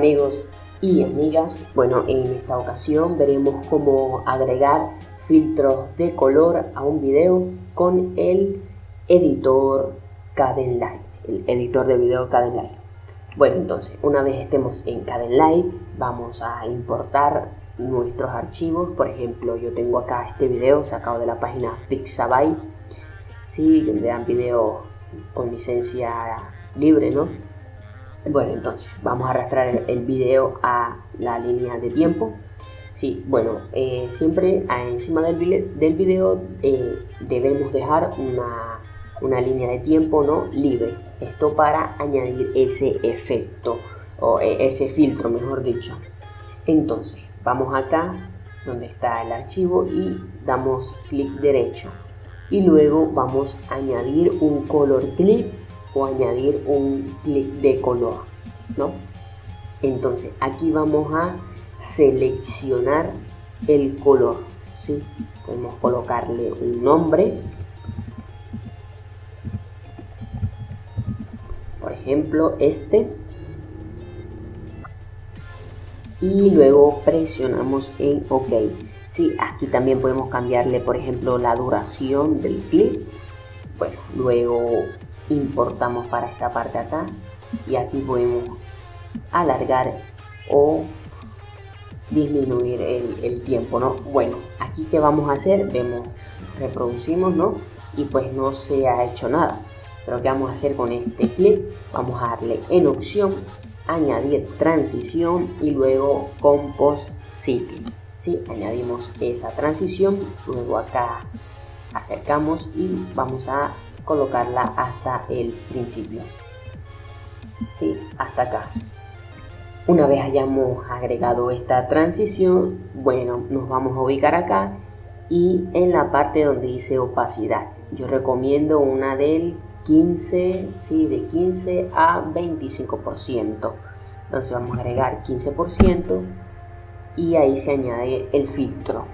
amigos y amigas, bueno, en esta ocasión veremos cómo agregar filtros de color a un video con el editor Kdenlive, el editor de video Kdenlive. Bueno, entonces una vez estemos en Kdenlive vamos a importar nuestros archivos. Por ejemplo, yo tengo acá este video sacado de la página Pixabay, sí, donde dan video con licencia libre, ¿no? Bueno, entonces vamos a arrastrar el video a la línea de tiempo. Sí, bueno, siempre encima del video debemos dejar una línea de tiempo, ¿no?, libre. Esto para añadir ese efecto o ese filtro, mejor dicho. Entonces vamos acá donde está el archivo y damos clic derecho y luego vamos a añadir un color clip o añadir un clip de color, ¿no? Entonces aquí vamos a seleccionar el color, ¿sí? Podemos colocarle un nombre, por ejemplo este, y luego presionamos en OK. Sí, aquí también podemos cambiarle, por ejemplo, la duración del clip. Bueno, luego importamos para esta parte acá y aquí podemos alargar o disminuir el tiempo, ¿no? Bueno, aquí ¿qué vamos a hacer? Vemos, reproducimos, ¿no? Y pues no se ha hecho nada. Pero ¿qué vamos a hacer con este clip? Vamos a darle en opción, añadir transición y luego compositing. ¿Sí? Añadimos esa transición, luego acá acercamos y vamos a colocarla hasta el principio, ¿sí? Hasta acá. Una vez hayamos agregado esta transición, bueno, nos vamos a ubicar acá y en la parte donde dice opacidad, yo recomiendo una del 15, ¿sí? De 15 a 25%. Entonces vamos a agregar 15% y ahí se añade el filtro.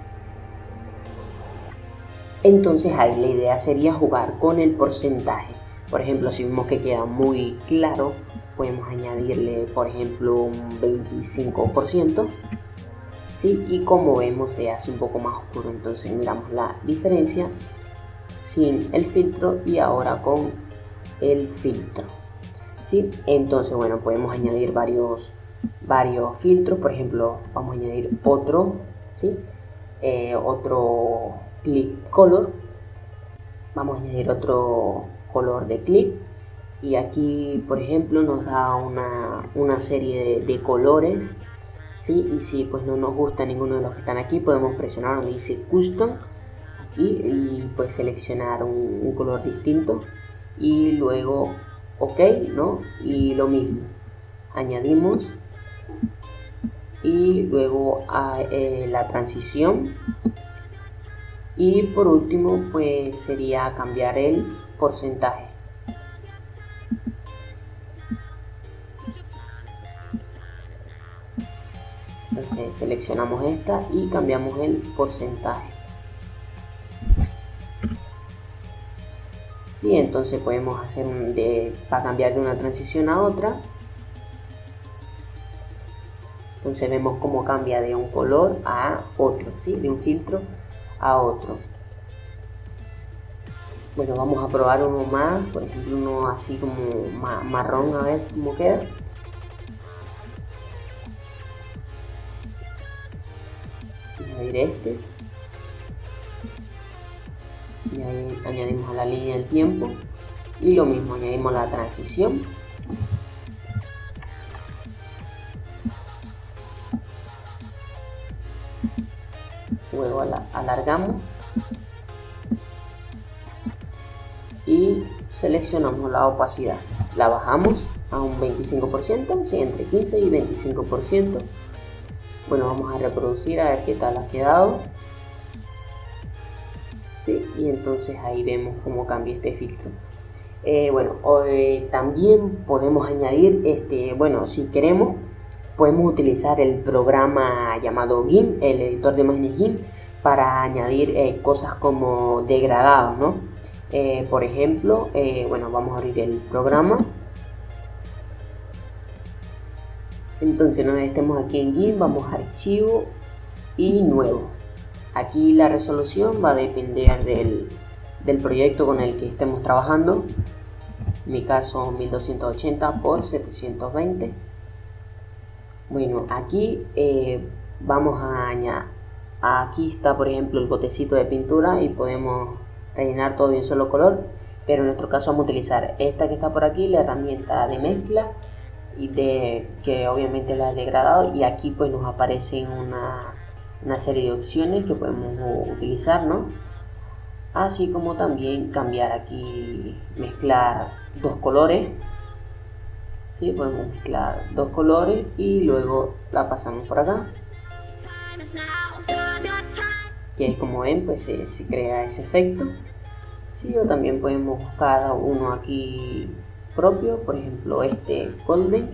Entonces ahí la idea sería jugar con el porcentaje. Por ejemplo, si vemos que queda muy claro, podemos añadirle, por ejemplo, un 25%, ¿sí? Y como vemos se hace un poco más oscuro. Entonces miramos la diferencia sin el filtro y ahora con el filtro, ¿sí? Entonces, bueno, podemos añadir varios filtros. Por ejemplo, vamos a añadir otro, ¿sí? Otro clip color. Vamos a añadir otro color de clip y aquí, por ejemplo, nos da una serie de colores, ¿sí? Y si pues no nos gusta ninguno de los que están aquí, podemos presionar donde dice custom y pues seleccionar un color distinto y luego OK, ¿no? Y lo mismo, añadimos y luego la transición y por último pues sería cambiar el porcentaje. Entonces seleccionamos esta y cambiamos el porcentaje. Sí, entonces podemos hacer para cambiar de una transición a otra. Entonces vemos cómo cambia de un color a otro, ¿sí? De un filtro a otro. Bueno, vamos a probar uno más, por ejemplo uno así como marrón, a ver cómo queda. Añadir este y ahí añadimos a la línea del tiempo y lo mismo, añadimos la transición luego alargamos y seleccionamos la opacidad, la bajamos a un 25%, ¿sí? Entre 15 y 25%. Bueno, vamos a reproducir a ver qué tal ha quedado, ¿sí? Y entonces ahí vemos cómo cambia este filtro. Bueno, también podemos añadir, bueno, si queremos podemos utilizar el programa llamado GIMP, el editor de imágenes GIMP, para añadir cosas como degradados, ¿no? Por ejemplo, bueno, vamos a abrir el programa Entonces una vez estemos aquí en GIMP, vamos a archivo y nuevo. Aquí la resolución va a depender del proyecto con el que estemos trabajando. En mi caso 1280 por 720. Bueno, aquí vamos a añadir, aquí está por ejemplo el botecito de pintura y podemos rellenar todo de un solo color, pero en nuestro caso vamos a utilizar esta que está por aquí, la herramienta de mezcla, y que obviamente la he degradado, y aquí pues nos aparecen una serie de opciones que podemos utilizar, ¿no? Así como también cambiar aquí, mezclar dos colores. ¿Sí? Podemos mezclar dos colores y luego la pasamos por acá. Y ahí, como ven, pues se crea ese efecto. ¿Sí? O también podemos buscar uno aquí propio, por ejemplo este golden.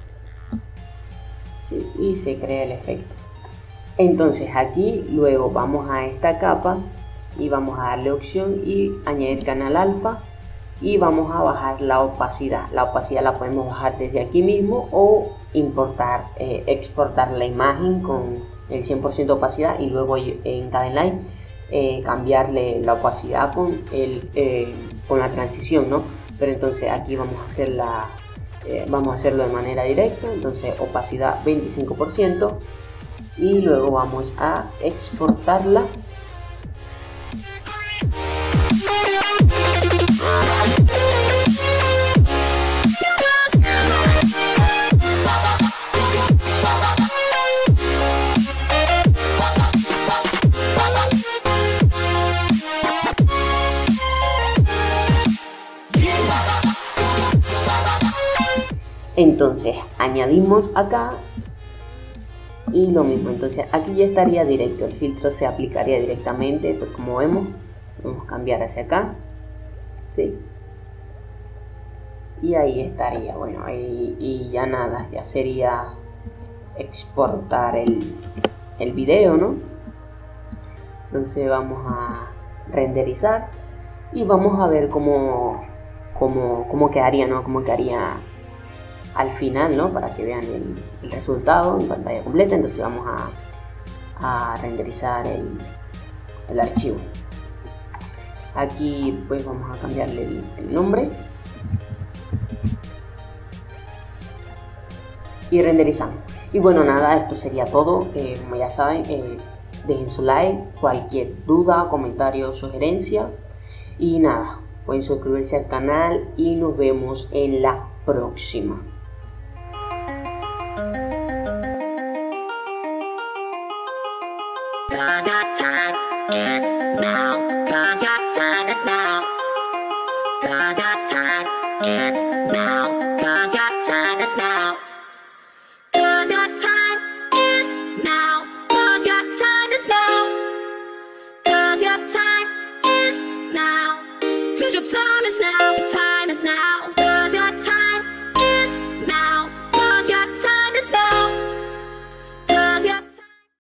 ¿Sí? Y se crea el efecto. Entonces aquí luego vamos a esta capa y vamos a darle opción y añadir canal alfa, y vamos a bajar la opacidad. La opacidad la podemos bajar desde aquí mismo o importar, exportar la imagen con el 100% de opacidad y luego en Kdenlive cambiarle la opacidad con la transición, ¿no? Pero entonces aquí vamos a hacerlo de manera directa. Entonces opacidad 25% y luego vamos a exportarla. Entonces añadimos acá y lo mismo, entonces aquí ya estaría directo, el filtro se aplicaría directamente, pues como vemos, vamos a cambiar hacia acá, ¿sí? Y ahí estaría, bueno, ahí, y ya nada, ya sería exportar el video, ¿no? Entonces vamos a renderizar y vamos a ver cómo quedaría, ¿no? Cómo quedaría al final, ¿no? Para que vean el resultado en pantalla completa. Entonces vamos a renderizar el archivo. Aquí pues vamos a cambiarle el nombre y renderizamos. Y bueno, nada, esto sería todo. Como ya saben, dejen su like, cualquier duda, comentario, sugerencia, y nada, pueden suscribirse al canal y nos vemos en la próxima. Cause your time is now. Cause your time is now. Cause your time is now.